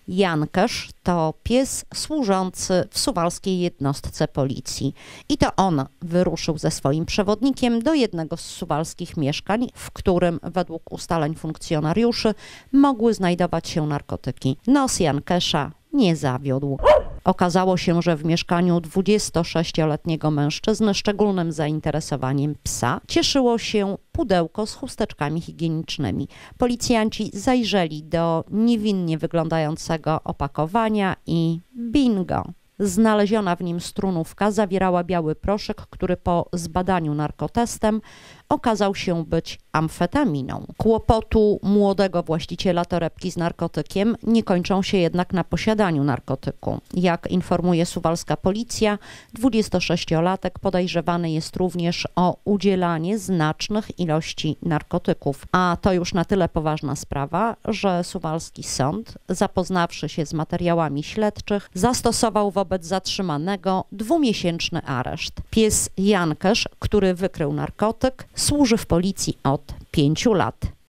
Jankesz to pies służący w suwalskiej jednostce policji i to on wyruszył ze swoim przewodnikiem do jednego z suwalskich mieszkań, w którym według ustaleń funkcjonariuszy mogły znajdować się narkotyki. Nos Jankesza nie zawiódł. Okazało się, że w mieszkaniu 26-letniego mężczyzny szczególnym zainteresowaniem psa cieszyło się pudełko z chusteczkami higienicznymi. Policjanci zajrzeli do niewinnie wyglądającego opakowania i bingo! Znaleziona w nim strunówka zawierała biały proszek, który po zbadaniu narkotestem okazał się być amfetaminą. Kłopotu młodego właściciela torebki z narkotykiem nie kończą się jednak na posiadaniu narkotyku. Jak informuje suwalska policja, 26-latek podejrzewany jest również o udzielanie znacznych ilości narkotyków. A to już na tyle poważna sprawa, że suwalski sąd, zapoznawszy się z materiałami śledczych, zastosował wobec zatrzymanego 2-miesięczny areszt. Pies Jankesz, który wykrył narkotyk, służy w policji od 5 lat.